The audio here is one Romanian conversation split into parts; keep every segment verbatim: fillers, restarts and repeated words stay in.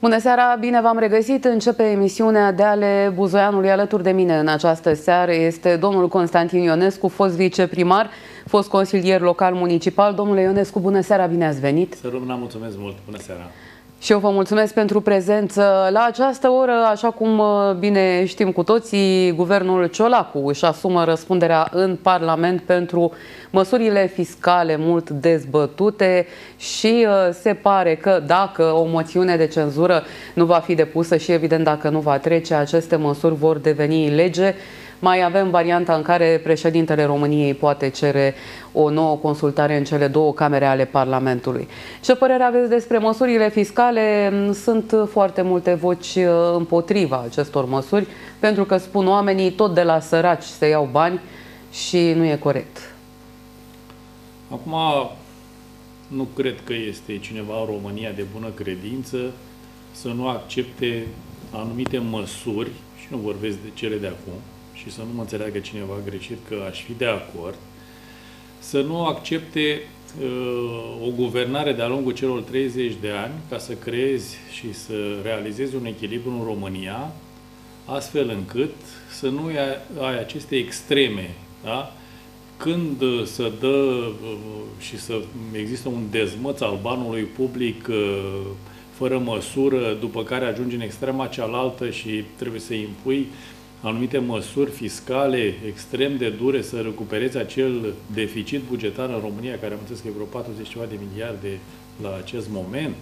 Bună seara, bine v-am regăsit. Începe emisiunea de ale Buzoianului. Alături de mine în această seară este domnul Constantin Ionescu, fost viceprimar, fost consilier local municipal. Domnule Ionescu, bună seara, bine ați venit. Să rămână, mulțumesc mult. Bună seara. Și eu vă mulțumesc pentru prezență. La această oră, așa cum bine știm cu toții, guvernul Ciolacu își asumă răspunderea în Parlament pentru măsurile fiscale mult dezbătute și se pare că dacă o moțiune de cenzură nu va fi depusă și evident dacă nu va trece, aceste măsuri vor deveni lege. Mai avem varianta în care președintele României poate cere o nouă consultare în cele două camere ale Parlamentului. Ce părere aveți despre măsurile fiscale? Sunt foarte multe voci împotriva acestor măsuri, pentru că spun oamenii tot de la săraci se iau bani și nu e corect. Acum, nu cred că este cineva în România de bună credință să nu accepte anumite măsuri, și nu vorbesc de cele de acum, și să nu mă înțeleagă cineva greșit că aș fi de acord, să nu accepte uh, o guvernare de-a lungul celor treizeci de ani ca să creezi și să realizezi un echilibru în România, astfel încât să nu ai, ai aceste extreme, da? Când uh, să dă uh, și să există un dezmăț al banului public uh, fără măsură, după care ajungi în extrema cealaltă și trebuie să impui anumite măsuri fiscale extrem de dure să recupereze acel deficit bugetar în România, care am înțeles că e vreo patruzeci ceva de miliarde la acest moment.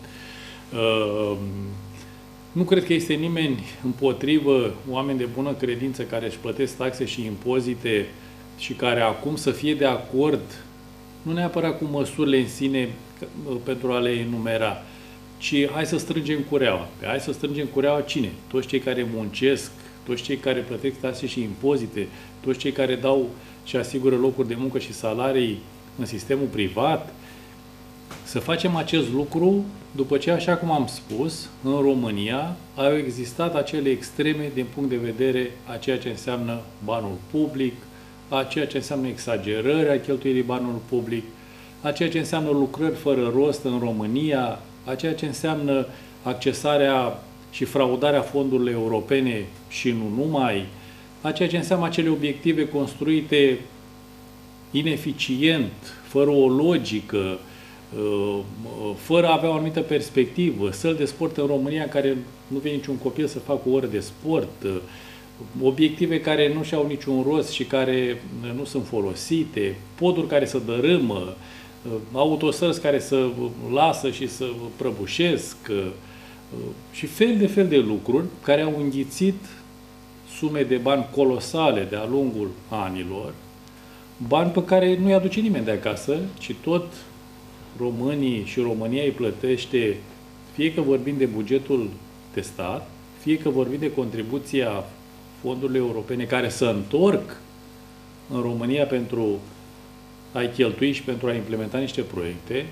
Nu cred că este nimeni împotrivă, oameni de bună credință care își plătesc taxe și impozite și care acum să fie de acord, nu neapărat cu măsurile în sine pentru a le enumera, ci hai să strângem cureaua. Hai să strângem cureaua cine? Toți cei care muncesc, toți cei care plătesc taxe și impozite, toți cei care dau și asigură locuri de muncă și salarii în sistemul privat, să facem acest lucru după ce, așa cum am spus, în România au existat acele extreme din punct de vedere a ceea ce înseamnă banul public, a ceea ce înseamnă exagerarea cheltuirii banului public, a ceea ce înseamnă lucrări fără rost în România, a ceea ce înseamnă accesarea și fraudarea fondurilor europene și nu numai, a ceea ce înseamnă acele obiective construite ineficient, fără o logică, fără a avea o anumită perspectivă, săli de sport în România care nu vine niciun copil să facă o oră de sport, obiective care nu și-au niciun rost și care nu sunt folosite, poduri care se dărâmă, autostrăzi care să lasă și să prăbușesc, și fel de fel de lucruri care au înghițit sume de bani colosale de-a lungul anilor, bani pe care nu-i aduce nimeni de acasă, ci tot românii și România îi plătește, fie că vorbim de bugetul de stat, fie că vorbim de contribuția fondurilor europene care se întorc în România pentru a-i cheltui și pentru a implementa niște proiecte,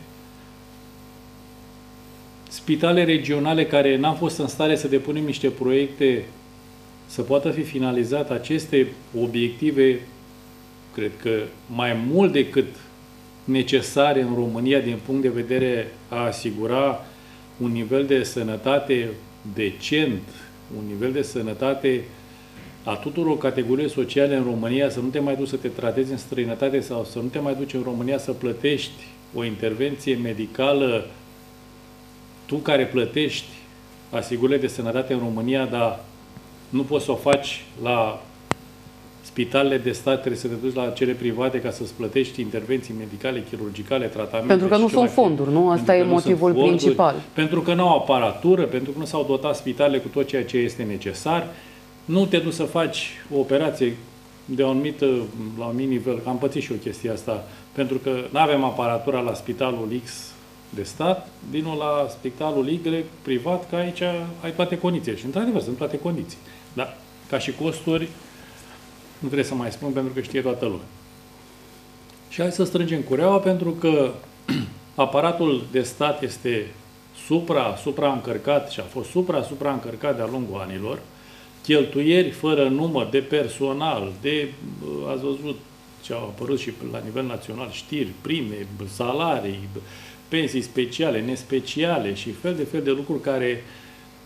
spitale regionale care n-au fost în stare să depunem niște proiecte să poată fi finalizate, aceste obiective, cred că mai mult decât necesare în România din punct de vedere a asigura un nivel de sănătate decent, un nivel de sănătate a tuturor categoriilor sociale în România, să nu te mai duci să te tratezi în străinătate sau să nu te mai duci în România să plătești o intervenție medicală, tu care plătești asigurările de sănătate în România, dar nu poți să o faci la spitalele de stat, trebuie să te duci la cele private ca să-ți plătești intervenții medicale, chirurgicale, tratamente. Pentru că nu sunt fonduri, nu? Asta e motivul principal. Pentru că nu au aparatură, pentru că nu s-au dotat spitalele cu tot ceea ce este necesar. Nu te duci să faci o operație de o anumită, la un anumit nivel. Am pățit și eu chestia asta, pentru că nu avem aparatura la spitalul X de stat, vinul la spitalul Y privat, că aici ai toate condițiile. Și într-adevăr sunt toate condiții. Dar ca și costuri, nu trebuie să mai spun pentru că știe toată lumea. Și hai să strângem cureaua, pentru că aparatul de stat este supra, supra-încărcat și a fost supra-supra-încărcat de-a lungul anilor, cheltuieri fără număr de personal, de, ați văzut ce au apărut și la nivel național, știri, prime, salarii, pensii speciale, nespeciale și fel de fel de lucruri care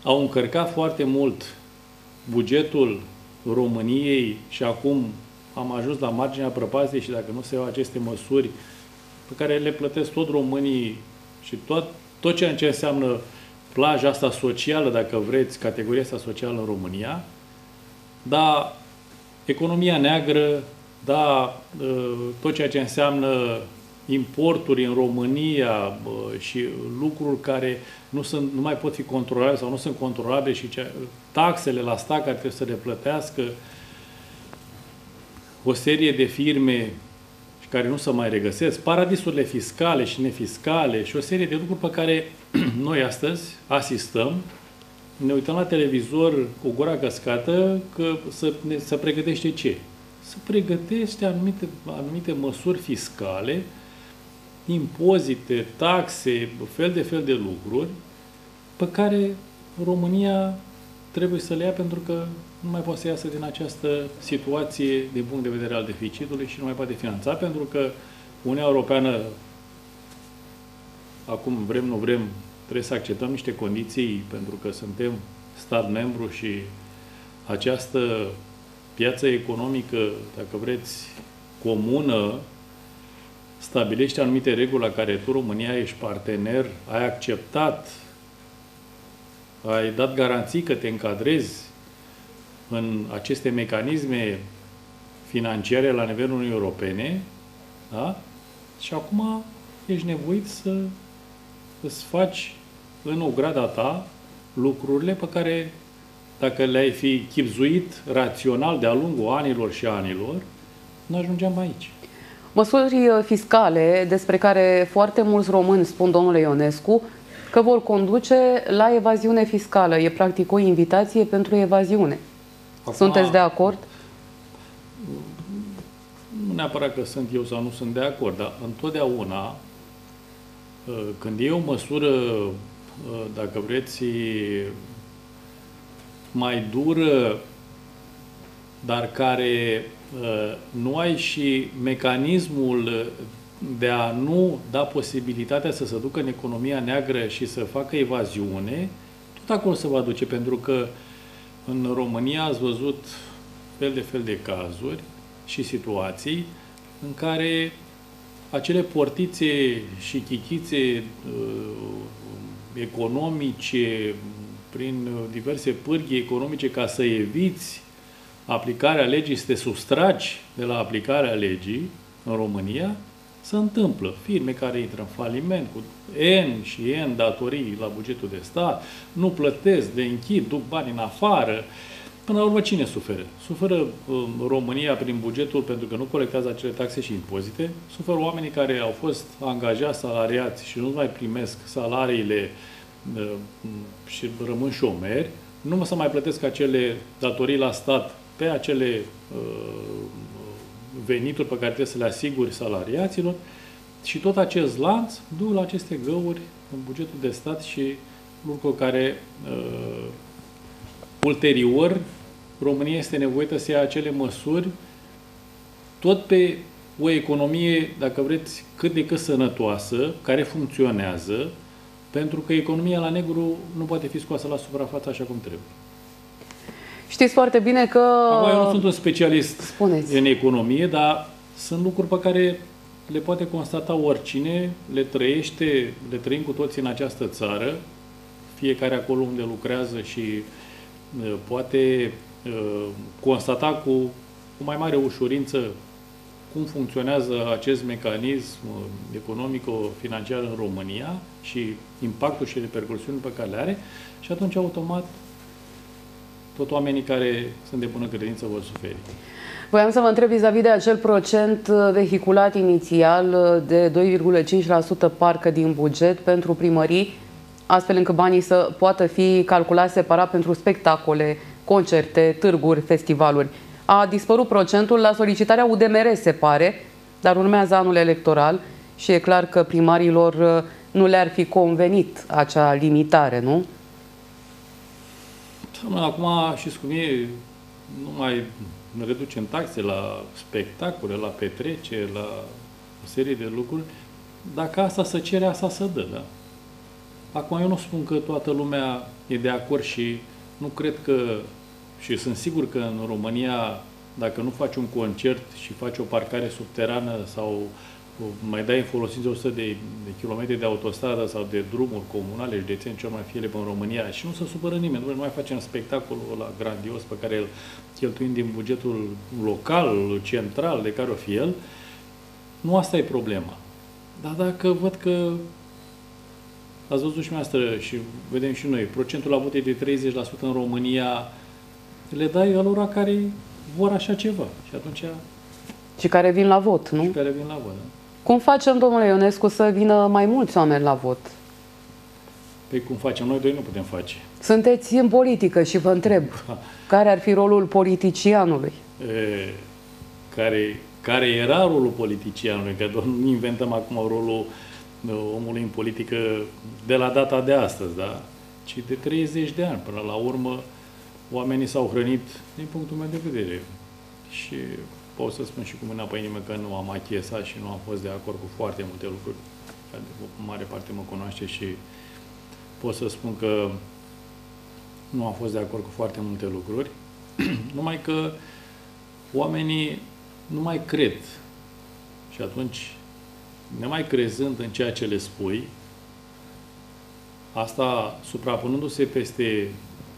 au încărcat foarte mult bugetul României și acum am ajuns la marginea prăpastiei și dacă nu se iau aceste măsuri pe care le plătesc tot românii și tot, tot ceea ce înseamnă plaja asta socială, dacă vreți, categoria asta socială în România, da, economia neagră, da, tot ceea ce înseamnă importuri în România și lucruri care nu, sunt, nu mai pot fi controlate sau nu sunt controlabile și ce, taxele la stat care trebuie să le plătească o serie de firme care nu se mai regăsesc, paradisurile fiscale și nefiscale și o serie de lucruri pe care noi astăzi asistăm, ne uităm la televizor cu gura căscată că să, ne, să pregătește ce? Să pregătește anumite, anumite măsuri fiscale, impozite, taxe, fel de fel de lucruri pe care România trebuie să le ia pentru că nu mai poate să iasă din această situație din punct de vedere al deficitului și nu mai poate finanța, pentru că Uniunea Europeană, acum vrem, nu vrem, trebuie să acceptăm niște condiții pentru că suntem stat membru și această piață economică, dacă vreți, comună, stabilește anumite reguli la care tu, România, ești partener, ai acceptat, ai dat garanții că te încadrezi în aceste mecanisme financiare la nivelul Uniunii Europene, da? Și acum ești nevoit să îți faci în ograda ta lucrurile pe care, dacă le-ai fi chibzuit rațional de-a lungul anilor și anilor, nu ajungeam aici. Măsuri fiscale despre care foarte mulți români spun, domnule Ionescu, că vor conduce la evaziune fiscală. E practic o invitație pentru evaziune. Acum, sunteți de acord? Nu neapărat că sunt eu sau nu sunt de acord, dar întotdeauna când e o măsură, dacă vreți, mai dură, dar care nu ai și mecanismul de a nu da posibilitatea să se ducă în economia neagră și să facă evaziune, tot acolo se va duce, pentru că în România ați văzut fel de fel de cazuri și situații în care acele portițe și chichițe uh, economice, prin diverse pârghii economice, ca să eviți aplicarea legii, să te sustragi de la aplicarea legii în România, se întâmplă. Firme care intră în faliment cu N și N datorii la bugetul de stat, nu plătesc, de închid, duc bani în afară. Până la urmă, cine suferă? Suferă um, România prin bugetul pentru că nu colectează acele taxe și impozite, suferă oamenii care au fost angajați, salariați și nu mai primesc salariile uh, și rămân șomeri, nu mă să mai plătesc acele datorii la stat pe acele uh, venituri pe care trebuie să le asiguri salariaților și tot acest lanț duc la aceste găuri în bugetul de stat și lucruri care uh, ulterior România este nevoită să ia acele măsuri tot pe o economie, dacă vreți, cât de cât sănătoasă, care funcționează, pentru că economia la negru nu poate fi scoasă la suprafață așa cum trebuie. Știți foarte bine că... Acum, eu nu sunt un specialist Spuneți. în economie, dar sunt lucruri pe care le poate constata oricine, le trăiește, le trăim cu toții în această țară, fiecare acolo unde lucrează și uh, poate uh, constata cu, cu mai mare ușurință cum funcționează acest mecanism economico-financiar în România și impactul și repercursiunile pe care le are și atunci automat tot oamenii care sunt de bună credință vor suferi. Voiam să vă întreb vis-a-vis de acel procent vehiculat inițial de doi virgulă cinci la sută parcă din buget pentru primării, astfel încât banii să poată fi calculați separat pentru spectacole, concerte, târguri, festivaluri. A dispărut procentul la solicitarea U D M R, se pare, dar urmează anul electoral și e clar că primarilor nu le-ar fi convenit acea limitare, nu? Acum, știți cum e, nu mai reducem taxe la spectacole, la petreceri, la o serie de lucruri. Dacă asta se cere, asta se dă, da? Acum, eu nu spun că toată lumea e de acord și nu cred că, și sunt sigur că în România, dacă nu faci un concert și faci o parcare subterană sau mai dai în folosință o sută de, de kilometri de autostradă sau de drumuri comunale, județene, ce mai fie ele în România, și nu se supără nimeni, nu mai facem spectacolul ăla grandios pe care îl cheltuim din bugetul local, central, de care o fi el, nu asta e problema. Dar dacă văd că ați văzut și noastră și vedem și noi, procentul avut e de treizeci la sută în România, le dai alora care vor așa ceva. Și atunci... Și care vin la vot, nu? Și care vin la vot, da? Cum facem, domnule Ionescu, să vină mai mulți oameni la vot? Păi cum facem? Noi doi nu putem face. Sunteți în politică și vă întreb, care ar fi rolul politicianului? E, care, care era rolul politicianului? Că nu inventăm acum rolul omului în politică de la data de astăzi, da? Ci de treizeci de ani. Până la urmă, oamenii s-au hrănit, din punctul meu de vedere. Și pot să spun și cu mâna pe inimă că nu am achiesat și nu am fost de acord cu foarte multe lucruri. O mare parte mă cunoaște și pot să spun că nu am fost de acord cu foarte multe lucruri. Numai că oamenii nu mai cred. Și atunci, nemai crezând în ceea ce le spui, asta suprapunându-se peste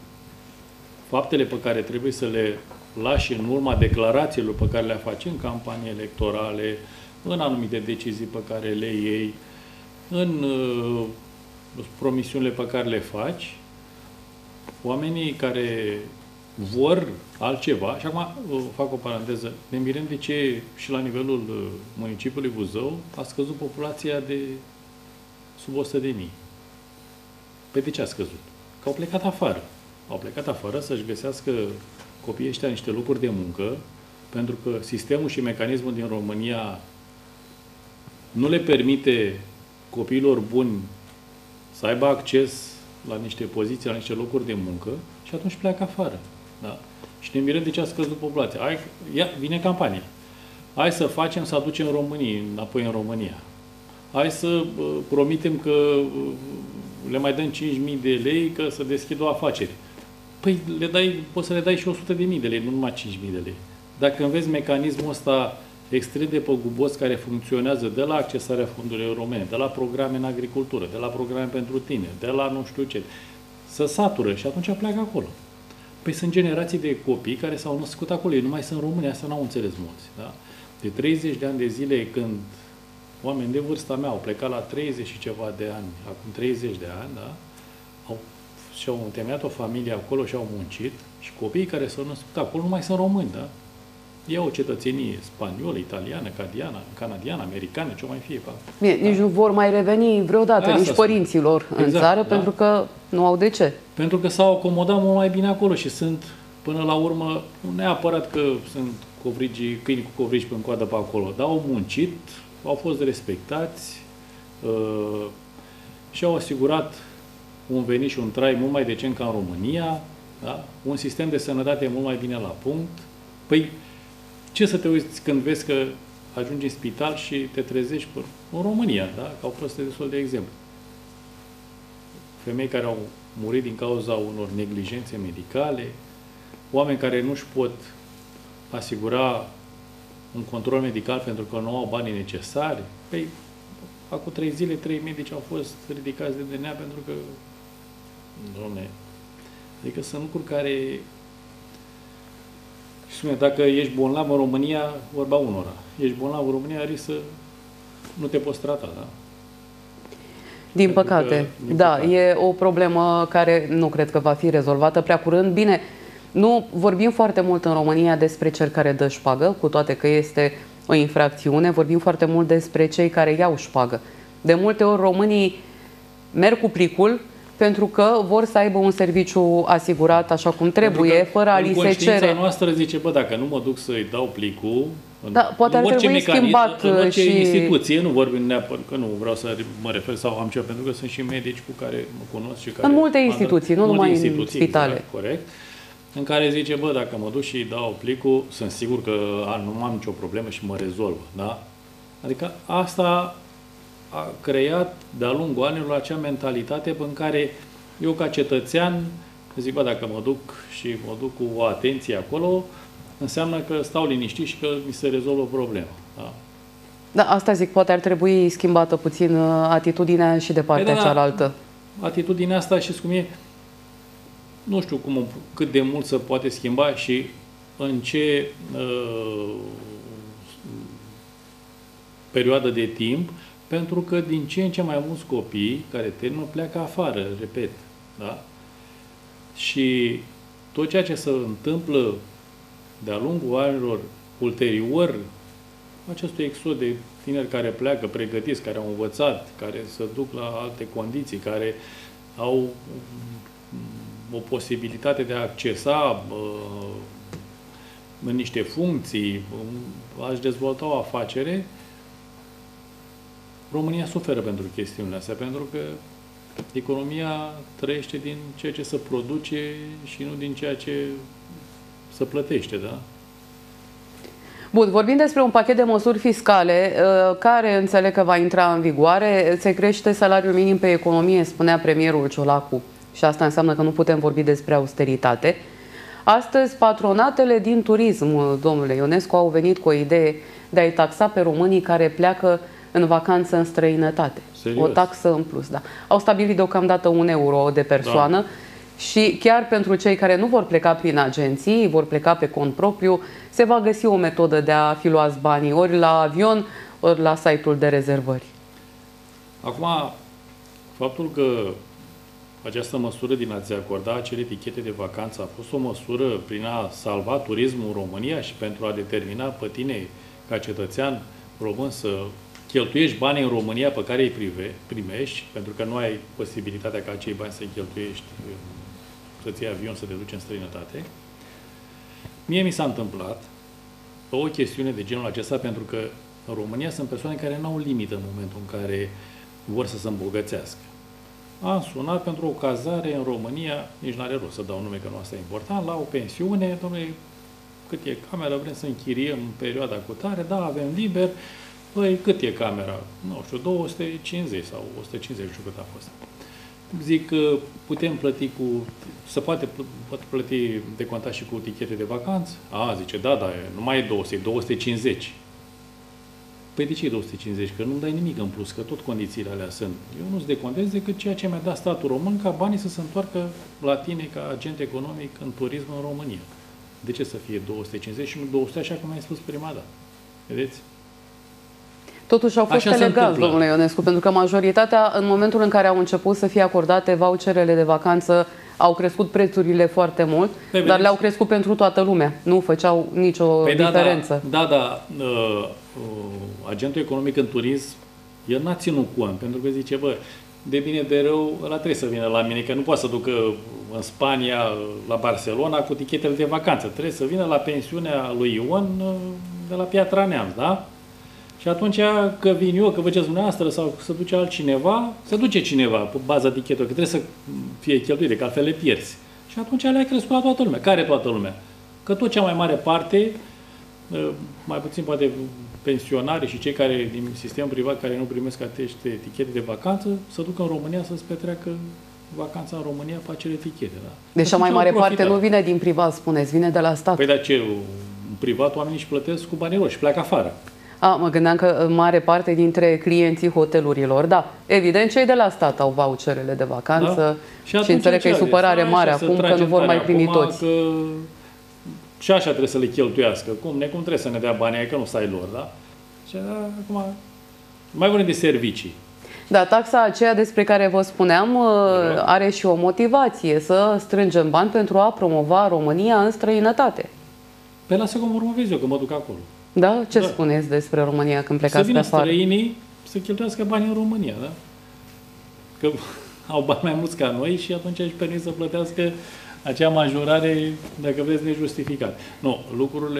faptele pe care trebuie să le lași în urma declarațiilor pe care le faci în campanii electorale, în anumite decizii pe care le iei, în uh, promisiunile pe care le faci, oamenii care vor altceva, și acum uh, fac o paranteză, ne mirăm de ce și la nivelul uh, municipiului Buzău a scăzut populația de sub o sută de mii. Păi de ce a scăzut? Că au plecat afară. Au plecat afară să-și găsească copiii ăștia niște locuri de muncă, pentru că sistemul și mecanismul din România nu le permite copiilor buni să aibă acces la niște poziții, la niște locuri de muncă, și atunci pleacă afară. Da? Și ne mirăm de ce a scăzut populația. Hai, ia, vine campania. Hai să facem să aducem românii înapoi în România. Hai să uh, promitem că uh, le mai dăm cinci mii de lei că să deschid o afacere. Păi le dai, poți să le dai și o sută de mii de lei, nu numai cinci mii de lei. Dacă înveți mecanismul ăsta extrem de păgubos care funcționează de la accesarea fondurilor europene, de la programe în agricultură, de la programe pentru tine, de la nu știu ce, să satură și atunci pleacă acolo. Păi sunt generații de copii care s-au născut acolo, ei nu mai sunt români, asta n-au înțeles mulți. Da? De treizeci de ani de zile, când oameni de vârsta mea au plecat la treizeci și ceva de ani, acum treizeci de ani, da? Au și-au întemeiat o familie acolo și au muncit, și copiii care s-au născut acolo nu mai sunt români, da? Iau o cetățenie spaniolă, italiană, canadiană, canadiană, americană, ce mai fie. Bine, da. Nici nu vor mai reveni vreodată, Asta nici părinților exact, în țară, da? pentru că nu au de ce. Pentru că s-au acomodat mult mai bine acolo și sunt, până la urmă, nu neapărat că sunt covrigi, câini cu covrigi pe coadă pe acolo, dar au muncit, au fost respectați uh, și au asigurat un venit și un trai mult mai decent ca în România, da? Un sistem de sănătate mult mai bine la punct. Păi, ce să te uiți când vezi că ajungi în spital și te trezești pe, în România, da? Că au fost destul de exemplu. Femei care au murit din cauza unor neglijențe medicale, oameni care nu își pot asigura un control medical pentru că nu au banii necesari. Păi, acum trei zile, trei medici au fost ridicați de D N A pentru că, dom'le, adică sunt lucruri care... Și spune, dacă ești bolnav în România, vorba unora. Ești bolnav în România, risc să nu te poți trata, da? Din Pentru păcate, că, din da, păcate. e o problemă care nu cred că va fi rezolvată prea curând. Bine, nu vorbim foarte mult în România despre cel care dă șpagă, cu toate că este o infracțiune, vorbim foarte mult despre cei care iau șpagă. De multe ori românii merg cu plicul pentru că vor să aibă un serviciu asigurat așa cum trebuie, fără a li se cere. Noastră zice, bă, dacă nu mă duc să-i dau plicul, da, poate ar trebui schimbat în orice și... instituție, nu vorbim neapărat, că nu vreau să mă refer sau am ceva, pentru că sunt și medici cu care mă cunosc și care... În multe instituții, nu numai în spitale. Exact, corect. În care zice, bă, dacă mă duc și dau plicul, sunt sigur că a, nu am nicio problemă și mă rezolvă, da? Adică asta a creat de-a lungul anilor acea mentalitate în care eu ca cetățean zic, bă, dacă mă duc și mă duc cu o atenție acolo, înseamnă că stau liniștit și că mi se rezolvă problema. Da? Da, asta zic, poate ar trebui schimbată puțin atitudinea și de partea da, cealaltă. Atitudinea asta, știți cum e, nu știu cum, cât de mult se poate schimba și în ce uh, perioadă de timp, pentru că din ce în ce mai mulți copii care termină pleacă afară, repet. Da? Și tot ceea ce se întâmplă de-a lungul anilor ulterior acestui exod de tineri care pleacă pregătiți, care au învățat, care se duc la alte condiții, care au o posibilitate de a accesa uh, în niște funcții, a-și dezvolta o afacere, România suferă pentru chestiunile astea, pentru că economia trăiește din ceea ce se produce și nu din ceea ce se plătește, da? Bun, vorbim despre un pachet de măsuri fiscale care înțeleg că va intra în vigoare. Se crește salariul minim pe economie, spunea premierul Ciolacu. Și asta înseamnă că nu putem vorbi despre austeritate. Astăzi, patronatele din turism, domnule Ionescu, au venit cu o idee de a-i taxa pe românii care pleacă în vacanță în străinătate. Serios? O taxă în plus, da. Au stabilit deocamdată un euro de persoană. Da. Și chiar pentru cei care nu vor pleca prin agenții, vor pleca pe cont propriu, se va găsi o metodă de a fi luați banii ori la avion, ori la site-ul de rezervări. Acum, faptul că această măsură din a-ți acorda acele etichete de vacanță a fost o măsură prin a salva turismul în România și pentru a determina pe tine, ca cetățean român, să cheltuiești banii în România pe care îi prive, primești, pentru că nu ai posibilitatea ca acei bani să-i cheltuiești, să-ți iei avion, să te duci în străinătate. Mie mi s-a întâmplat o chestiune de genul acesta, pentru că în România sunt persoane care nu au limită în momentul în care vor să se îmbogățească. Am sunat pentru o cazare în România, nici n-are rost să dau nume, că nu asta e important, la o pensiune, domnule, cât e camera, vrem să închiriem în perioada cu tare, da, avem liber, păi, cât e camera? Nu știu, două sute cincizeci sau o sută cincizeci, nu știu cât a fost. Zic că putem plăti cu, se poate plăti decontat și cu tichete de vacanță? A, zice, da, da, nu mai e două sute, două sute cincizeci. Păi de ce e două sute cincizeci? Că nu-mi dai nimic în plus, că tot condițiile alea sunt. Eu nu-ți decontez decât ceea ce mi-a dat statul român ca banii să se întoarcă la tine ca agent economic în turism în România. De ce să fie două sute cincizeci și nu două sute, așa cum ai spus prima dată? Vedeți? Totuși au fost elegați, domnule Ionescu, pentru că majoritatea, în momentul în care au început să fie acordate voucherele de vacanță, au crescut prețurile foarte mult, păi, dar le-au crescut pentru toată lumea. Nu făceau nicio păi diferență. Da, da, da. Uh, uh, agentul economic în turism, el n-a ținut cont, pentru că zice, bă, de bine de rău, ăla trebuie să vină la mine, că nu poate să ducă în Spania, la Barcelona, cu tichetele de vacanță. Trebuie să vină la pensiunea lui Ion de la Piatra Neamț, da? Și atunci, că vin eu, că faceți dumneavoastră sau să duce altcineva, se duce cineva pe baza tichetului, că trebuie să fie cheltuite, că altfel le pierzi. Și atunci le-ai crescut la toată lumea. Care toată lumea? Că tot cea mai mare parte, mai puțin poate pensionari și cei care din sistemul privat care nu primesc aceste etichete de vacanță, să ducă în România să-ți petreacă vacanța în România pe acele etichete. Da? Deci cea mai mare parte nu vine din privat, spuneți, vine de la stat. Păi dar ce? În privat oamenii își plătesc cu banii lor și pleacă afară. A, mă gândeam că în mare parte dintre clienții hotelurilor, da, evident, cei de la stat au voucherele de vacanță, da? și, și înțeleg că e supărare mare acum că nu vor mai primi toți. Că și așa trebuie să le cheltuiască. Cum, necum trebuie să ne dea banii, că nu să ai lor, da? Și acum mai vorbim de servicii. Da, taxa aceea despre care vă spuneam da. are și o motivație, să strângem bani pentru a promova România în străinătate. Pe lasă cum urmăvezi eu, că mă duc acolo. Da? Ce da. spuneți despre România când plecați pe afară? Să vină străinii să cheltuiască bani în România, da? Că au bani mai mulți ca noi și atunci își permit să plătească acea majorare, dacă vreți, nejustificat. Nu, lucrurile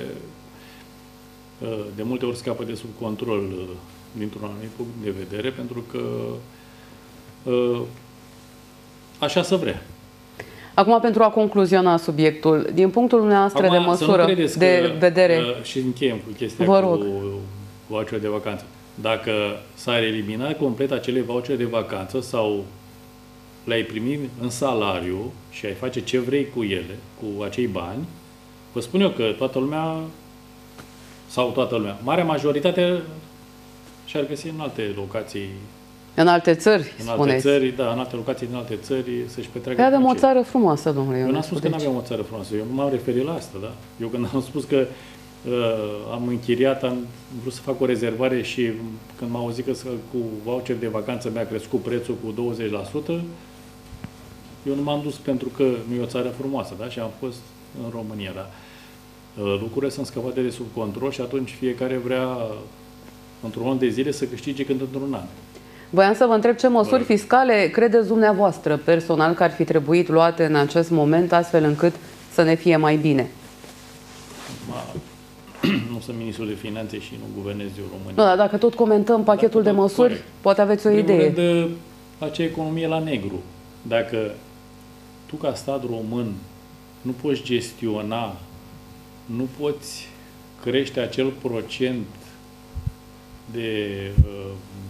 de multe ori scapă de sub control dintr-un anumit punct de vedere, pentru că așa se vrea. Acum, pentru a concluziona subiectul, din punctul dumneavoastră de măsură, de vedere... Și încheiem cu chestia vă rog. cu voucherul de vacanță. Dacă s-ar elimina complet acele vouchere de vacanță sau le-ai primi în salariu și ai face ce vrei cu ele, cu acei bani, vă spun eu că toată lumea, sau toată lumea, marea majoritate și-ar găsi în alte locații. În alte țări, în spuneți. alte țări, da, în alte locații din alte țări să-și petreacă. Că avem o țară frumoasă, domnule Ionescu. Eu n-am spus că nu aveam o țară frumoasă. Eu nu m-am referit la asta, da? Eu când am spus că uh, am închiriat, am vrut să fac o rezervare și când m-au auzit că cu voucher de vacanță mi-a crescut prețul cu douăzeci la sută, eu nu m-am dus pentru că nu e o țară frumoasă, da? Și am fost în România, da? Uh, lucrurile sunt scăpate de sub control și atunci fiecare vrea într-un an de zile să câștige când într-un an. Voiam să vă întreb ce măsuri fiscale credeți dumneavoastră personal că ar fi trebuit luate în acest moment astfel încât să ne fie mai bine? Ma, nu sunt ministrul de finanțe și nu guvernez eu România. Nu, dar dacă tot comentăm pachetul dacă de măsuri, corect. poate aveți o idee. În primul rând, acea economie la negru. Dacă tu ca stat român nu poți gestiona, nu poți crește acel procent de uh,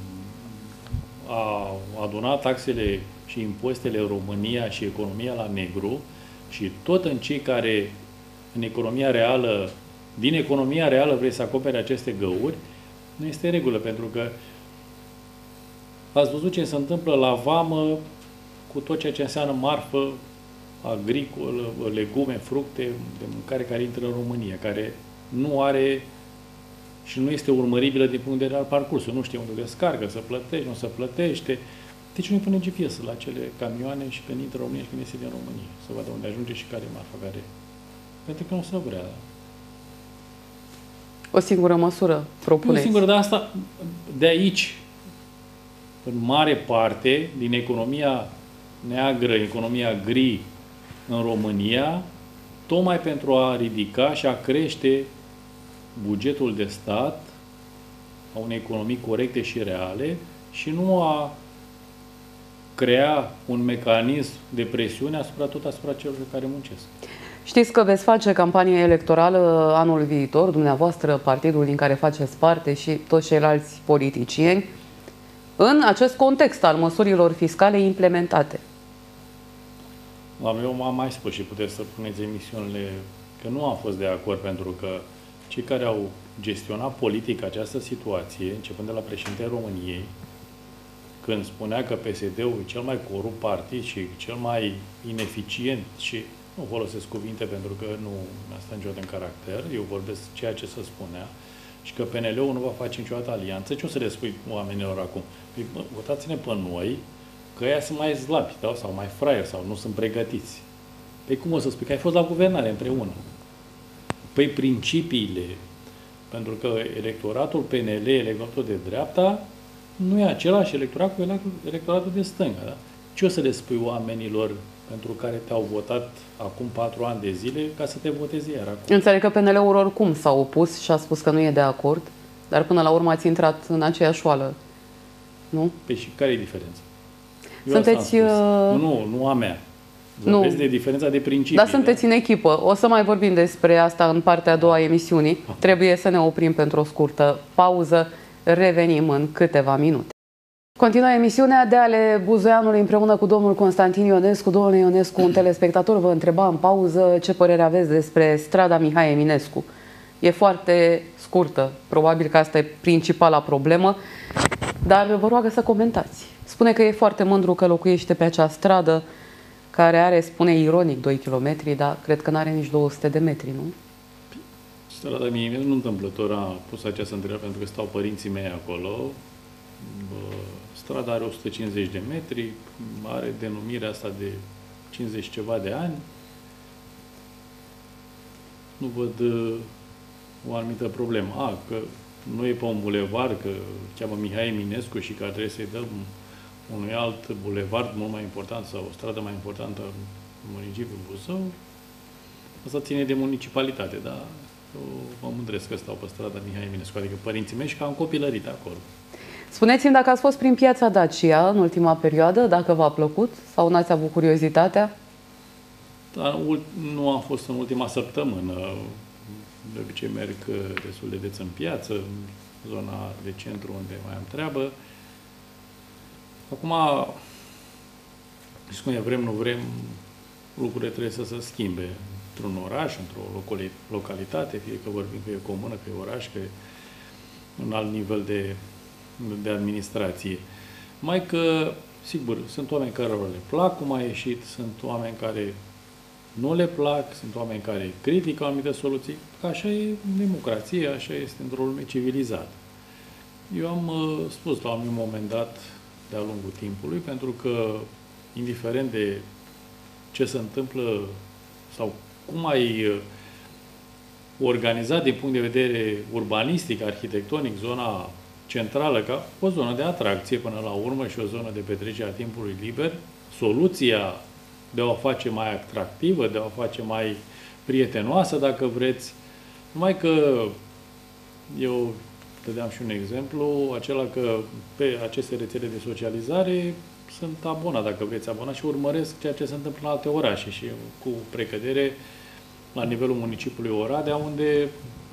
a aduna taxele și impozitele în România și economia la negru și tot în cei care în economia reală, din economia reală vrei să acopere aceste găuri, nu este în regulă, pentru că ați văzut ce se întâmplă la vamă cu tot ceea ce înseamnă marfă agricolă, legume, fructe, de mâncare care intră în România, care nu are și nu este urmăribilă din punct de vedere al parcursului. Nu știe unde descarcă, să plătești, nu să plătește. Deci nu-i pune G P S la acele camioane și când intră în România și când iese din România. Să vadă unde ajunge și care e marfa care e. Pentru că nu se vrea. O singură măsură propuneți? Nu o singură, dar asta, de aici, în mare parte, din economia neagră, economia gri în România, tocmai pentru a ridica și a crește bugetul de stat a unei economii corecte și reale și nu a crea un mecanism de presiune asupra tot asupra celor care muncesc. Știți că veți face campanie electorală anul viitor, dumneavoastră, partidul din care faceți parte și toți ceilalți politicieni, în acest context al măsurilor fiscale implementate. Eu m-am mai spus și puteți să puneți emisiunile că nu am fost de acord pentru că cei care au gestionat politic această situație, începând de la președintele României, când spunea că P S D-ul e cel mai corupt partid și cel mai ineficient și nu folosesc cuvinte pentru că nu asta niciodată în caracter, eu vorbesc ceea ce se spunea, și că P N L-ul nu va face niciodată alianță, ce o să le spui oamenilor acum? Păi, votați-ne pe noi, că ăia sunt mai slabi, da? Sau mai fraieri, sau nu sunt pregătiți. Păi cum o să spui? Că ai fost la guvernare împreună. Păi principiile, pentru că electoratul P N L, electoratul de dreapta, nu e același electorat cu electoratul de stânga. Da? Ce o să le spui oamenilor pentru care te-au votat acum patru ani de zile ca să te voteze iar acum? Înțeleg că P N L-ul oricum s-a opus și a spus că nu e de acord, dar până la urmă ați intrat în aceeași oală, nu? Păi și care e diferența? Eu Sunteți... Uh... Nu, nu a mea. Vorbesc de diferența de principii. Dar sunteți da? în echipă. O să mai vorbim despre asta în partea a doua a emisiunii. Trebuie să ne oprim pentru o scurtă pauză. Revenim în câteva minute. Continuă emisiunea de ale Buzoianului împreună cu domnul Constantin Ionescu. Domnule Ionescu, un telespectator vă întreba în pauză ce părere aveți despre strada Mihai Eminescu. E foarte scurtă. Probabil că asta e principala problemă. Dar vă roagă să comentați. Spune că e foarte mândru că locuiește pe acea stradă care are, spune ironic, doi kilometri, dar cred că nu are nici două sute de metri, nu? Strada mie, nu întâmplător a pus această întrebare pentru că stau părinții mei acolo. Strada are o sută cincizeci de metri, are denumirea asta de cincizeci ceva de ani. Nu văd o anumită problemă. A, că nu e pe un bulevard, că cheamă Mihai Eminescu și că trebuie să-i dăm unui alt bulevard mult mai important sau o stradă mai importantă în municipiul Buzău, asta ține de municipalitate, dar eu mă mândresc că stau pe strada Mihai Eminescu, adică părinții mei și că am copilărit acolo. Spuneți-mi dacă ați fost prin piața Dacia în ultima perioadă, dacă v-a plăcut sau n-ați avut curiozitatea? Dar nu am fost în ultima săptămână. De obicei merg destul de des în piață. zona de centru unde mai am treabă. Acum, știți cum e, vrem, nu vrem, lucrurile trebuie să se schimbe într-un oraș, într-o localitate, fie că vorbim că e comună, că e oraș, că e un alt nivel de, de administrație. Mai că, sigur, sunt oameni care le plac cum a ieșit, sunt oameni care nu le plac, sunt oameni care critică anumite soluții, că așa e democrație, așa este într-o lume civilizată. Eu am uh, spus la un moment dat, de-a lungul timpului, pentru că, indiferent de ce se întâmplă sau cum ai uh, organizat din punct de vedere urbanistic, arhitectonic, zona centrală, ca o zonă de atracție până la urmă și o zonă de petrecere a timpului liber, soluția de a o face mai atractivă, de a o face mai prietenoasă, dacă vreți. Numai că eu dădeam și un exemplu, acela că pe aceste rețele de socializare sunt abonat, dacă vreți, abonat și urmăresc ceea ce se întâmplă în alte orașe și cu precădere la nivelul municipiului Oradea, unde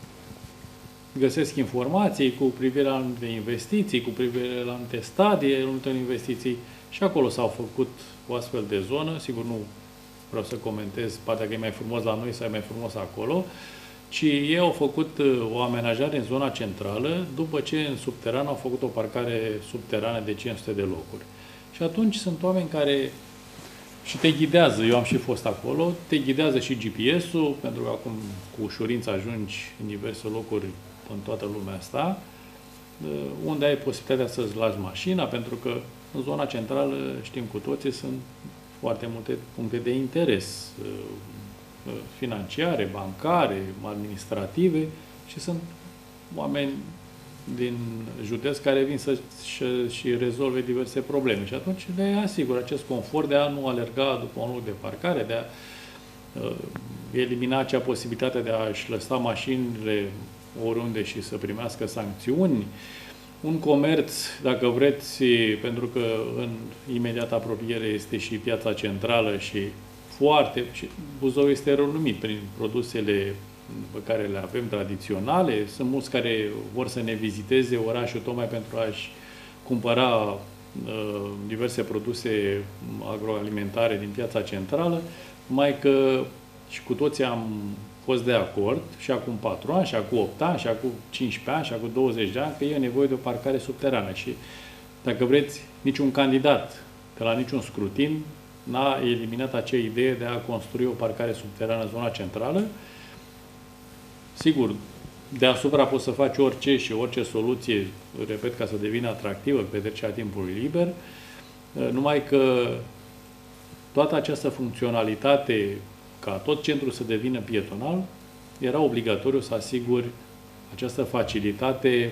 găsesc informații cu privire la anumite investiții, cu privire la anumite stadii, la anumite investiții și acolo s-au făcut o astfel de zonă. Sigur, nu vreau să comentez partea că e mai frumos la noi sau e mai frumos acolo, ci ei au făcut o amenajare în zona centrală, după ce în subteran au făcut o parcare subterană de cinci sute de locuri. Și atunci sunt oameni care și te ghidează, eu am și fost acolo, te ghidează și G P S-ul, pentru că acum cu ușurință ajungi în diverse locuri în toată lumea asta, unde ai posibilitatea să-ți lași mașina, pentru că în zona centrală, știm cu toții, sunt foarte multe puncte de interes financiare, bancare, administrative și sunt oameni din județ care vin să și rezolve diverse probleme. Și atunci le asigură acest confort de a nu alerga după un loc de parcare, de a uh, elimina acea posibilitate de a-și lăsa mașinile oriunde și să primească sancțiuni. Un comerț, dacă vreți, pentru că în imediată apropiere este și piața centrală și foarte... și Buzău este renumit prin produsele pe care le avem tradiționale. Sunt mulți care vor să ne viziteze orașul tocmai pentru a-și cumpăra uh, diverse produse agroalimentare din piața centrală, numai că și cu toții am fost de acord și acum patru ani, și acum opt ani, și acum cincisprezece ani, și acum douăzeci de ani, că e nevoie de o parcare subterană. Și, dacă vreți, niciun candidat de la niciun scrutin n-a eliminat acea idee de a construi o parcare subterană în zona centrală. Sigur, deasupra poți să faci orice și orice soluție, repet, ca să devină atractivă petrecerea timpului liber, numai că toată această funcționalitate, ca tot centrul să devină pietonal, era obligatoriu să asiguri această facilitate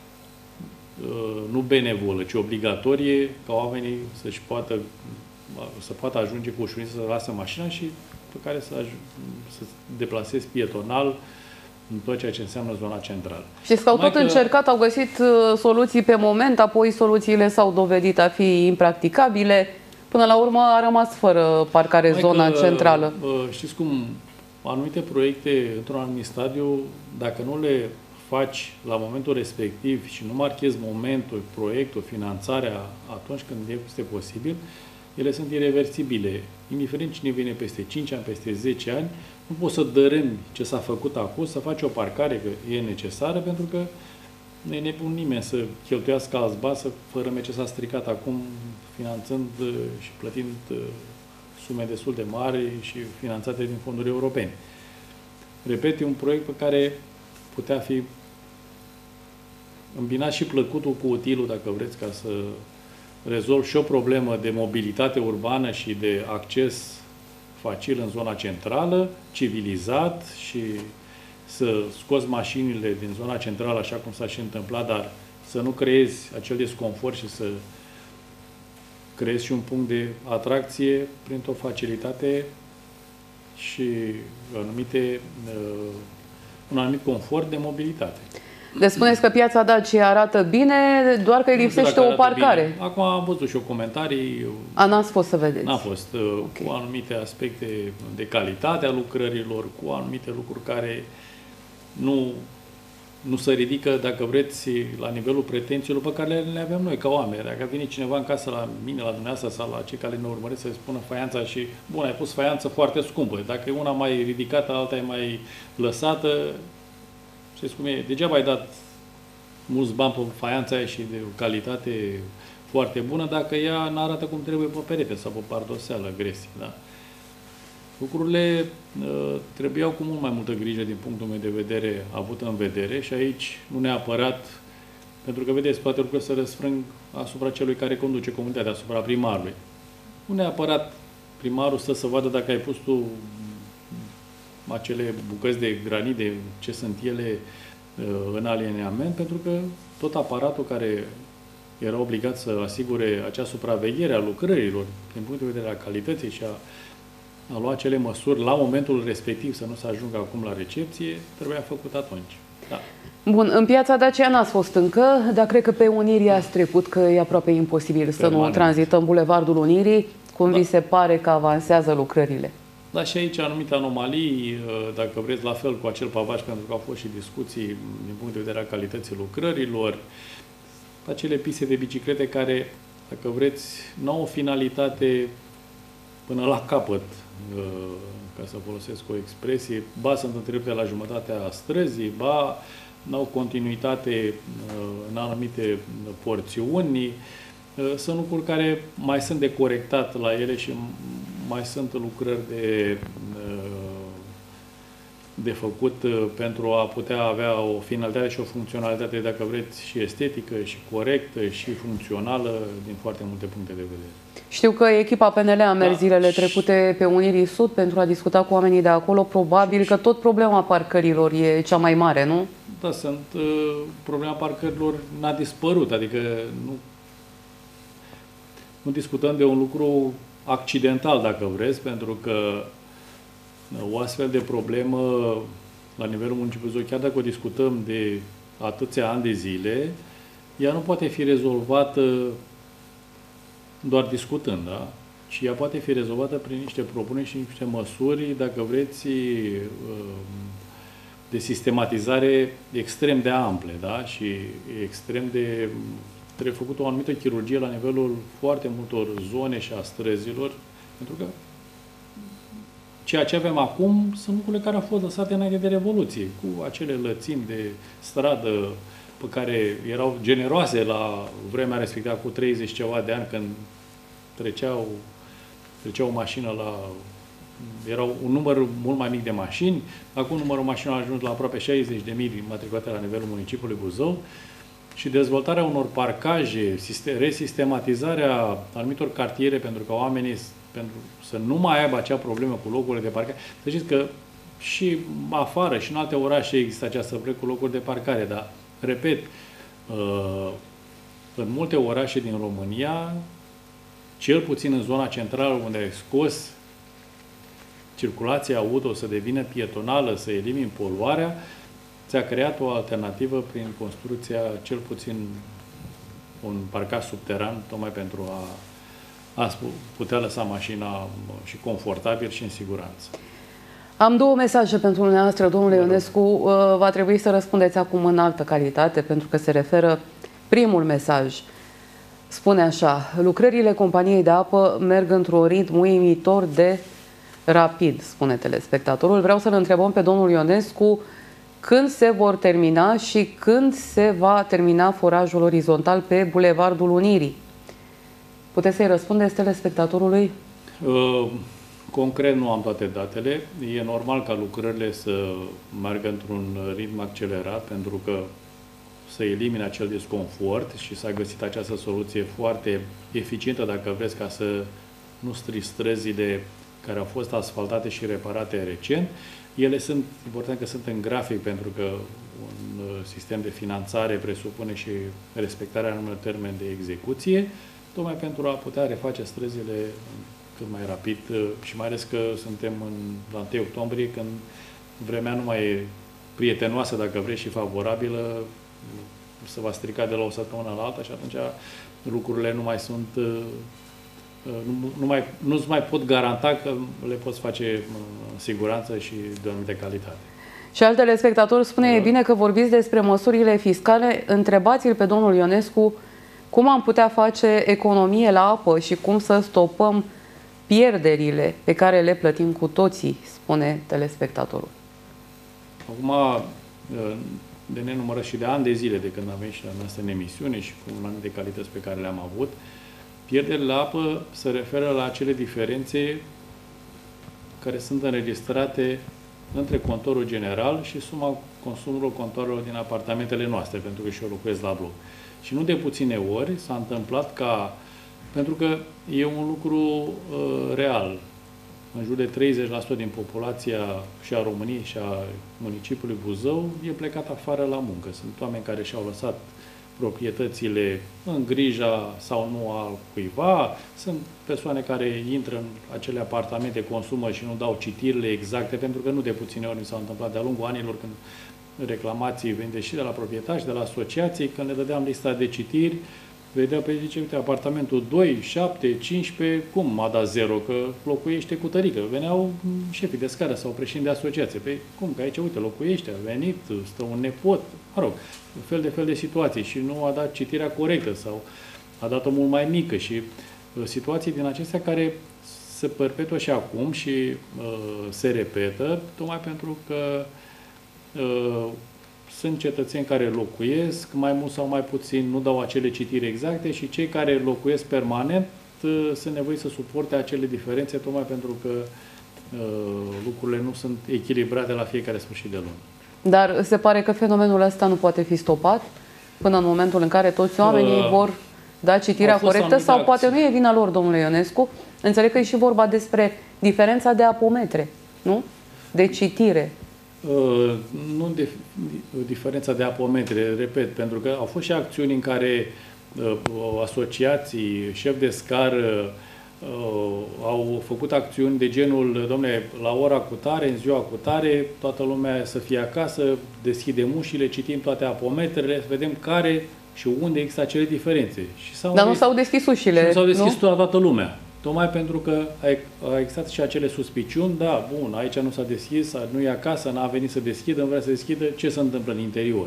nu benevolă, ci obligatorie, ca oamenii să-și poată, să poată ajunge cu ușurință să lasă mașina și pe care să, să deplasezi pietonal în tot ceea ce înseamnă zona centrală. Știți că au tot că... încercat, au găsit soluții pe moment, apoi soluțiile s-au dovedit a fi impracticabile. Până la urmă a rămas fără parcare Mai zona că, centrală. Știți cum, anumite proiecte într-un anumit stadiu, dacă nu le faci la momentul respectiv și nu marchezi momentul, proiectul, finanțarea atunci când este posibil, ele sunt irreversibile. Indiferent cine vine peste cinci ani, peste zece ani, nu poți să dărâmi ce s-a făcut acum, să faci o parcare că e necesară, pentru că nu e nebun nimeni să cheltuiască alți bani să fărăme ce s-a stricat acum, finanțând și plătind sume destul de mari și finanțate din fonduri europene. Repet, e un proiect pe care putea fi îmbinat și plăcutul cu utilul, dacă vreți, ca să rezolv și o problemă de mobilitate urbană și de acces facil în zona centrală, civilizat, și să scoți mașinile din zona centrală, așa cum s-a și întâmplat, dar să nu creezi acel disconfort și să creezi și un punct de atracție printr-o facilitate și anumite, un anumit confort de mobilitate. Deci spuneți că piața Dacia arată bine, doar că îi lipsește o parcare. Bine. Acum am văzut și eu comentarii. A, n-ați fost să vedeți? N-a fost. Okay. Cu anumite aspecte de calitate a lucrărilor, cu anumite lucruri care nu nu se ridică, dacă vreți, la nivelul pretențiilor pe care le avem noi ca oameni. Dacă vine cineva în casă la mine, la dumneavoastră sau la cei care ne urmăresc să-i spună faianța și, bun, ai pus faianță foarte scumpă. Dacă e una mai ridicată, alta e mai lăsată, știți cum e, degeaba ai dat mulți bani pe faianța aia și de o calitate foarte bună dacă ea nu arată cum trebuie pe perete sau pe pardoseală, gresie, da? Lucrurile uh, trebuiau cu mult mai multă grijă din punctul meu de vedere avut în vedere și aici nu neapărat, pentru că vedeți, toate lucrurile se răsfrâng asupra celui care conduce comunitatea, asupra primarului. Nu neapărat primarul stă să vadă dacă ai pus tu acele bucăți de granit, de ce sunt ele uh, în alineament, pentru că tot aparatul care era obligat să asigure acea supraveghere a lucrărilor, din punctul de vedere al calității și a a lua acele măsuri la momentul respectiv, să nu se ajungă acum la recepție, trebuia făcut atunci. Da. Bun, în piața Dacia n-ați fost încă, dar cred că pe Unirii ați trecut, că e aproape imposibil Permanent. să nu tranzităm Bulevardul Unirii. Cum da. vi se pare că avansează lucrările? Da, și aici anumite anomalii, dacă vreți, la fel cu acel pavaj, pentru că au fost și discuții din punct de vedere al calității lucrărilor, acele piste de biciclete care, dacă vreți, nu au o finalitate până la capăt, ca să folosesc o expresie, ba sunt întrerupte la jumătatea străzii, ba n-au continuitate în anumite porțiuni. Sunt lucruri care mai sunt de corectat la ele și mai sunt lucrări de, de făcut pentru a putea avea o finalitate și o funcționalitate, dacă vreți, și estetică, și corectă, și funcțională din foarte multe puncte de vedere. Știu că echipa P N L a mers da. zilele trecute pe Unirii Sud pentru a discuta cu oamenii de acolo. Probabil că tot problema parcărilor e cea mai mare, nu? Da, sunt. Uh, problema parcărilor n-a dispărut, adică nu, nu discutăm de un lucru accidental, dacă vreți, pentru că o astfel de problemă la nivelul municipiului, chiar dacă o discutăm de atâția ani de zile, ea nu poate fi rezolvată doar discutând, da? Și ea poate fi rezolvată prin niște propuneri și niște măsuri, dacă vreți, de sistematizare extrem de ample, da? Și extrem de... trebuie făcută o anumită chirurgie la nivelul foarte multor zone și a străzilor, pentru că ceea ce avem acum sunt lucrurile care au fost lăsate înainte de Revoluție, cu acele lățimi de stradă pe care erau generoase la vremea respectivă, cu treizeci ceva de ani, când treceau, treceau o mașină la... Era un număr mult mai mic de mașini. Acum numărul mașinilor a ajuns la aproape șaizeci de mii matriculate la nivelul municipiului Buzău și dezvoltarea unor parcaje, resistematizarea anumitor cartiere pentru că oamenii pentru să nu mai aibă acea problemă cu locurile de parcare. Să știți că și afară și în alte orașe există această problemă cu locuri de parcare, dar, repet, în multe orașe din România, cel puțin în zona centrală, unde ai scos circulația auto să devină pietonală, să elimini poluarea, ți-a creat o alternativă prin construcția, cel puțin, un parcaj subteran, tocmai pentru a, a putea lăsa mașina și confortabil și în siguranță. Am două mesaje pentru dumneavoastră, domnule Ionescu. Va trebui să răspundeți acum în altă calitate, pentru că se referă... Primul mesaj spune așa: lucrările companiei de apă merg într-un ritm uimitor de rapid, spune telespectatorul. Vreau să-l întrebăm pe domnul Ionescu când se vor termina și când se va termina forajul orizontal pe Bulevardul Unirii. Puteți să-i răspundeți telespectatorului? Uh, concret nu am toate datele. E normal ca lucrările să meargă într-un ritm accelerat, pentru că să elimine acel disconfort și s-a găsit această soluție foarte eficientă, dacă vreți, ca să nu strici străzile care au fost asfaltate și reparate recent. Ele sunt, important că sunt în grafic, pentru că un sistem de finanțare presupune și respectarea anumitor termeni de execuție, tocmai pentru a putea reface străzile cât mai rapid și mai ales că suntem în, la întâi octombrie, când vremea nu mai e prietenoasă, dacă vreți, și favorabilă, se va strica de la o săptămână la alta și atunci lucrurile nu mai sunt, nu, nu mai, nu-ți mai pot garanta că le poți face în siguranță și de o anumită calitate. Și alt telespectator spune, da. E bine că vorbiți despre măsurile fiscale, întrebați-l pe domnul Ionescu cum am putea face economie la apă și cum să stopăm pierderile pe care le plătim cu toții, spune telespectatorul. Acum, de nenumără și de ani de zile de când am venit și la noastră în emisiune și cu un an de calități pe care le-am avut, pierderile la apă se referă la acele diferențe care sunt înregistrate între contorul general și suma consumului contoarelor din apartamentele noastre, pentru că și eu locuiesc la bloc. Și nu de puține ori s-a întâmplat ca, pentru că e un lucru uh, real, în jur de treizeci la sută din populația și a României și a municipiului Buzău e plecat afară la muncă. Sunt oameni care și-au lăsat proprietățile în grija sau nu a cuiva. Sunt persoane care intră în acele apartamente, consumă și nu dau citirile exacte, pentru că nu de puține ori mi s-au întâmplat de-a lungul anilor când reclamații vinde și de la proprietari și de la asociații, când le dădeam lista de citiri, vedeau pe zice, uite, apartamentul doi, șapte, cincisprezece, cum a dat zero, că locuiește cu tărică. Veneau șefii de scară sau președinți de asociație. Păi cum, că aici, uite, locuiește, a venit, stă un nepot, mă rog, fel de fel de situații și nu a dat citirea corectă sau a dat-o mult mai mică și uh, situații din acestea care se perpetuă și acum și uh, se repetă, tocmai pentru că uh, sunt cetățeni care locuiesc, mai mult sau mai puțin, nu dau acele citiri exacte și cei care locuiesc permanent uh, sunt nevoiți să suporte acele diferențe, tocmai pentru că uh, lucrurile nu sunt echilibrate la fiecare sfârșit de lună. Dar se pare că fenomenul ăsta nu poate fi stopat până în momentul în care toți oamenii uh, vor da citirea corectă sau poate nu e vina lor, domnule Ionescu? Înțeleg că e și vorba despre diferența de apometre, nu? De citire. Uh, nu de diferența de apometre, repet, pentru că au fost și acțiuni în care uh, asociații, șefi de scară uh, au făcut acțiuni de genul, dom'le, la ora cu tare, în ziua cu tare, toată lumea să fie acasă, deschidem ușile, citim toate apometrele, să vedem care și unde există acele diferențe. Și Dar nu s-au deschis ușile, și nu s-au deschis nu? la toată lumea. Tocmai pentru că a existat și acele suspiciuni, da, bun, aici nu s-a deschis, nu e acasă, n-a venit să deschidă, nu vrea să deschidă, ce se întâmplă în interior?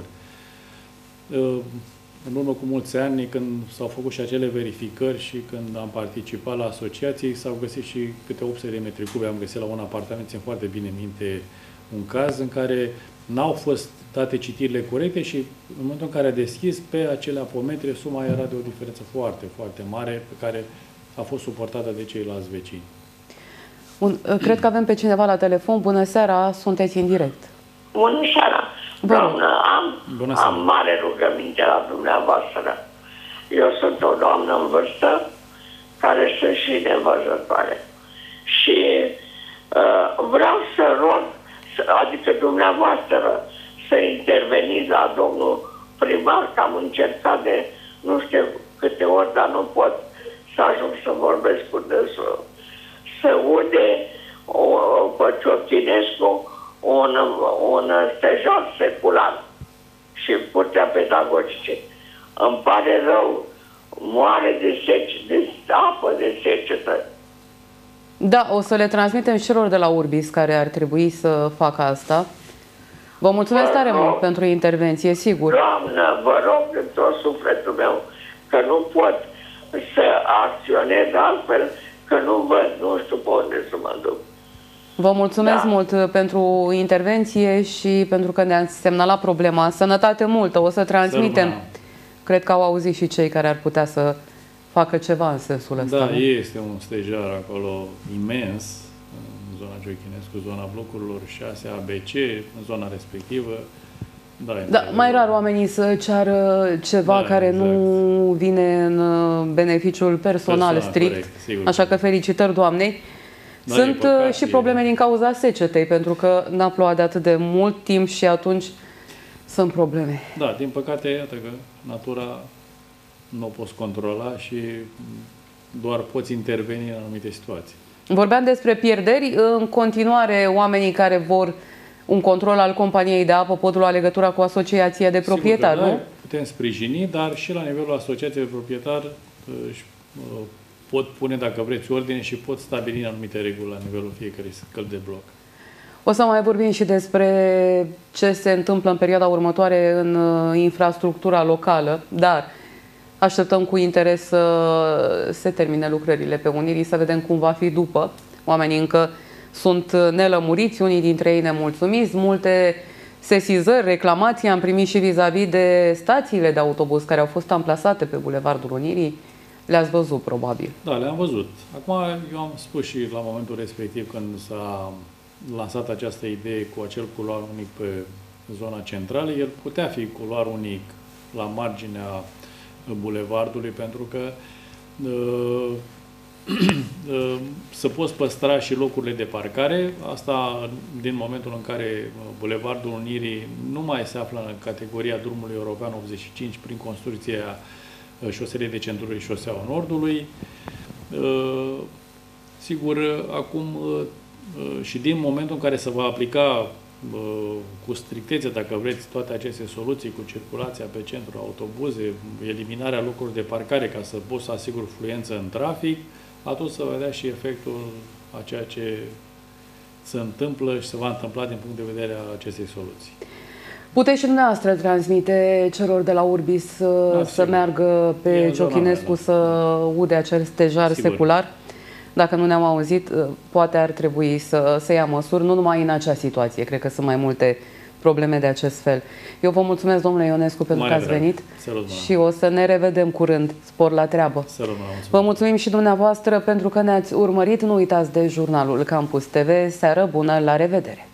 În urmă cu mulți ani, când s-au făcut și acele verificări și când am participat la asociații, s-au găsit și câte opt sute de metri cubi, am găsit la un apartament, țin foarte bine minte un caz în care n-au fost date citirile corecte și în momentul în care a deschis, pe acele apometre, suma era de o diferență foarte, foarte mare, pe care a fost suportată de ceilalți vecini. Un, cred că avem pe cineva la telefon. Bună seara, sunteți în direct. Bună seara. Doamnă, am, Bună seara. am mare rugăminte la dumneavoastră. Eu sunt o doamnă în vârstă care sunt și nevăzătoare. Și uh, vreau să rog, adică dumneavoastră, să interveniți la domnul primar, că am încercat de nu știu câte ori, dar nu pot să ajung să vorbesc cu dânsul, să ude o, pe Ciortinescu un, un stejor secular și putea pedagogice. Îmi pare rău, moare de, sece, de apă, de secetă. Da, o să le transmitem celor de la Urbis care ar trebui să facă asta. Vă mulțumesc tare mult pentru intervenție, sigur. Doamnă, vă rog din tot sufletul meu că nu pot să acționez altfel, că nu văd, nu știu pe unde să mă duc. Vă mulțumesc da. mult pentru intervenție și pentru că ne-ați semnalat problema. Sănătate multă, o să transmitem. Sărmana. Cred că au auzit și cei care ar putea să facă ceva în sensul ăsta. Da, nu? este un stejar acolo imens, în zona Giochinescu, zona blocurilor șase A B C, în zona respectivă. Da, da, mai rar oamenii să ceară ceva da, care exact. nu vine în beneficiul personal, personal strict. Corect, sigur. Așa că felicitări doamnei. Da, Sunt păcat, și probleme e... din cauza secetei, pentru că n-a plouat de atât de mult timp și atunci sunt probleme. Da, din păcate, iată că natura nu o poți controla și doar poți interveni în anumite situații. Vorbeam despre pierderi. În continuare, oamenii care vor un control al companiei de apă pot lua legătura cu asociația de proprietari, nu? Putem sprijini, dar și la nivelul asociației de proprietari își pot pune, dacă vreți, ordine și pot stabili anumite reguli la nivelul fiecărui scăl de bloc. O să mai vorbim și despre ce se întâmplă în perioada următoare în infrastructura locală, dar așteptăm cu interes să se termine lucrările pe Unirii, să vedem cum va fi după. Oamenii încă sunt nelămuriți, unii dintre ei nemulțumiți, multe sesizări, reclamații am primit și vis-a-vis de stațiile de autobuz care au fost amplasate pe Bulevardul Unirii. Le-ați văzut, probabil. Da, le-am văzut. Acum, eu am spus și la momentul respectiv, când s-a lansat această idee cu acel culoar unic pe zona centrală, el putea fi culoar unic la marginea bulevardului, pentru că uh, uh, să poți păstra și locurile de parcare, asta din momentul în care Bulevardul Unirii nu mai se află în categoria drumului european optzeci și cinci prin construcția șoselei de centură și șoseaua Nordului. Sigur, acum și din momentul în care se va aplica cu strictețe, dacă vreți, toate aceste soluții cu circulația pe centru, autobuze, eliminarea locurilor de parcare ca să poți să asiguri fluență în trafic, atunci să vedea și efectul a ceea ce se întâmplă și se va întâmpla din punct de vedere al acestei soluții. Puteți și dumneavoastră transmite celor de la Urbis da, să sigur. meargă pe Ciochinescu da. să ude acel stejar sigur. secular? Dacă nu ne-am auzit, poate ar trebui să se ia măsuri, nu numai în acea situație. Cred că sunt mai multe probleme de acest fel. Eu vă mulțumesc, domnule Ionescu, pentru Mare că ați drag. venit și o să ne revedem curând. Spor la treabă! Vă mulțumim și dumneavoastră pentru că ne-ați urmărit. Nu uitați de jurnalul Campus T V. Seară bună, la revedere!